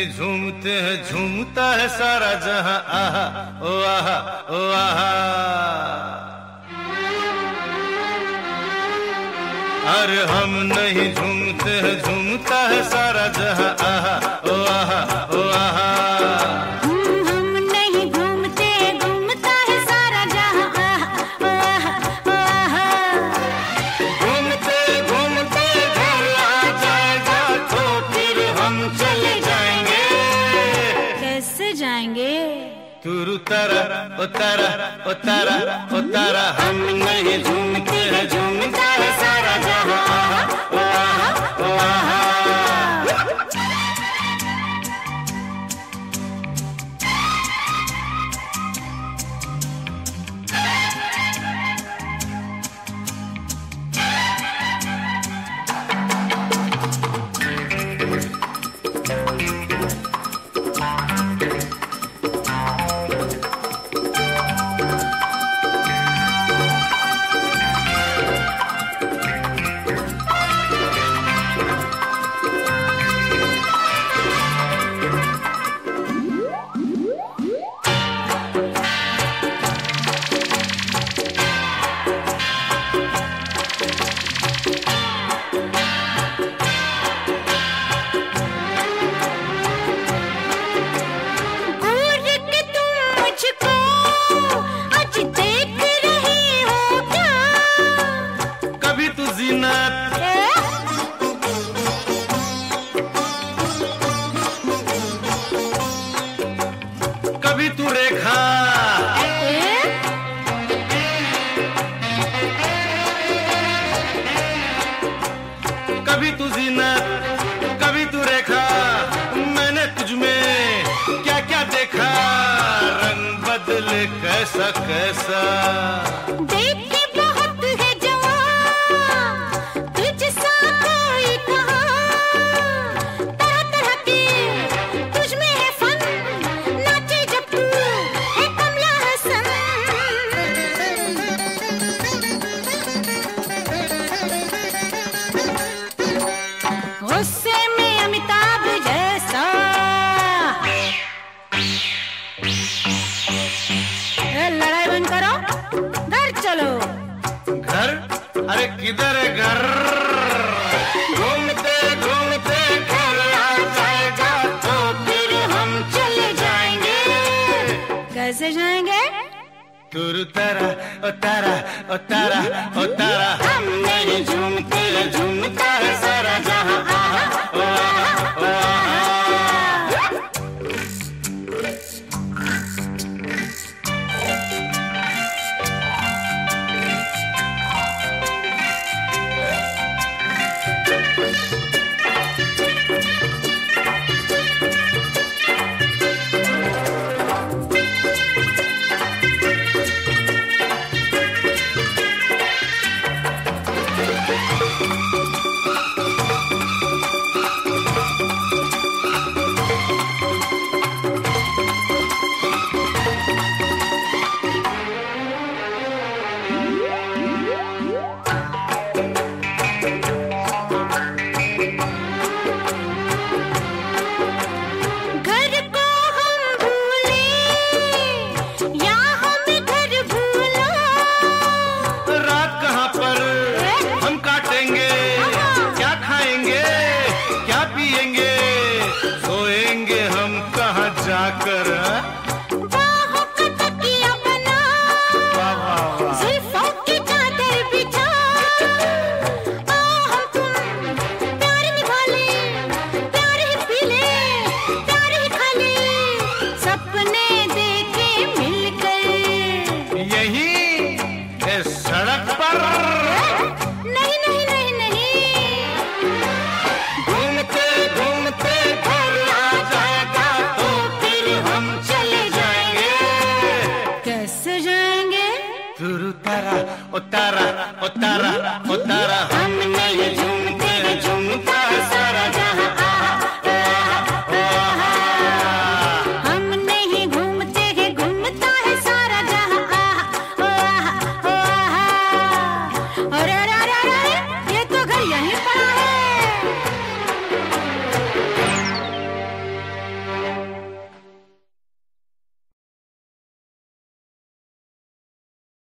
नहीं झूमते हैं झूमता है सारा जहां। आहा ओ आहा ओ आहा। अरे हम नहीं झूमते हैं झूमता है सारा जहां। आहा ओ आहा ओ आहा। हम नहीं घूमते घूमता है सारा जहां। आहा ओ आहा ओ आहा। घूमते घूमते घर आ जाएगा तो फिर हम चले जाएंगे। कैसे जाएंगे? तुरु तारा ओ तारा ओ तारा ओ तारा। हम नहीं झूमते हैं झूमता है सारा जहां। आहा ओ आहा ओ आहा। कभी तू रेखा, कभी तू जीनत, कभी तू रेखा। मैंने तुझ में क्या क्या देखा, रंग बदले कैसा कैसा। देख के बहुत है जवां, तुझसा कोई कहाँ। तरह तरह के तुझ में है फन, नाचे जब तू है कमला हसन। गुस्से में अमिताभ जैसा, लड़ाई बंद करो, घर चलो। घर? अरे किधर है घर? घूमते घूमते घर आ जाएगा तो फिर हम चले जाएंगे। कैसे जाएंगे? तुरु तारा ओ तारा ओ तारा ओ तारा। हम नहीं झूमते झूमता है सारा जहां। आहा ओ आहा ओ आहा। जाकर बाहों का तकिया बना, जुल्फों की चादर बिछा। हम तुम प्यार निभा ले, प्यार ही पी ले, प्यार ही खा ले। सपने देखे मिलकर यही इस सड़क पर। नहीं नहीं नहीं नहीं, घूमते घूमते घर आ जाएगा तो फिर हम चले जाएंगे। कैसे जाएंगे? तुरु तारा ओ तारा ओ तारा ओ तारा।